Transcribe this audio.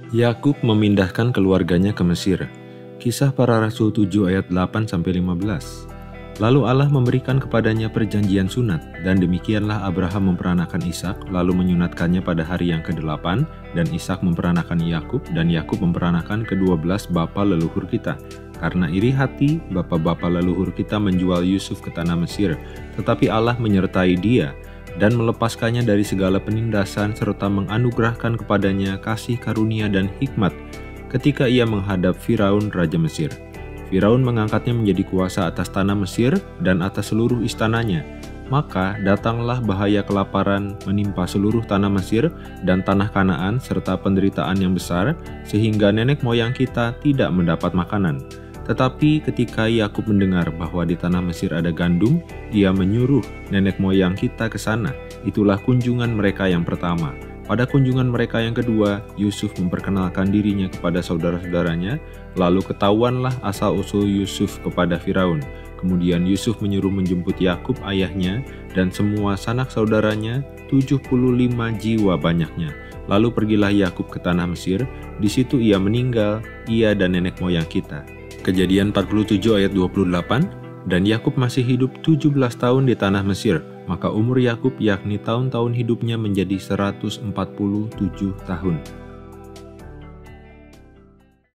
Yakub memindahkan keluarganya ke Mesir. Kisah Para Rasul 7 ayat 8-15. Lalu Allah memberikan kepadanya perjanjian sunat, dan demikianlah Abraham memperanakan Ishak, lalu menyunatkannya pada hari yang ke-8, dan Ishak memperanakan Yakub, dan Yakub memperanakan ke-12 bapa leluhur kita. Karena iri hati, bapa-bapa leluhur kita menjual Yusuf ke tanah Mesir, tetapi Allah menyertai dia, dan melepaskannya dari segala penindasan serta menganugerahkan kepadanya kasih karunia dan hikmat ketika ia menghadap Firaun Raja Mesir. Firaun mengangkatnya menjadi kuasa atas tanah Mesir dan atas seluruh istananya. Maka datanglah bahaya kelaparan menimpa seluruh tanah Mesir dan tanah Kanaan serta penderitaan yang besar, sehingga nenek moyang kita tidak mendapat makanan. Tetapi ketika Yakub mendengar bahwa di tanah Mesir ada gandum, ia menyuruh nenek moyang kita ke sana. Itulah kunjungan mereka yang pertama. Pada kunjungan mereka yang kedua, Yusuf memperkenalkan dirinya kepada saudara-saudaranya, lalu ketahuanlah asal-usul Yusuf kepada Firaun. Kemudian Yusuf menyuruh menjemput Yakub ayahnya dan semua sanak saudaranya, 75 jiwa banyaknya. Lalu pergilah Yakub ke tanah Mesir, di situ ia meninggal, ia dan nenek moyang kita. Kejadian 47 ayat 28. Dan Yakub masih hidup 17 tahun di tanah Mesir, maka umur Yakub yakni tahun-tahun hidupnya menjadi 147 tahun.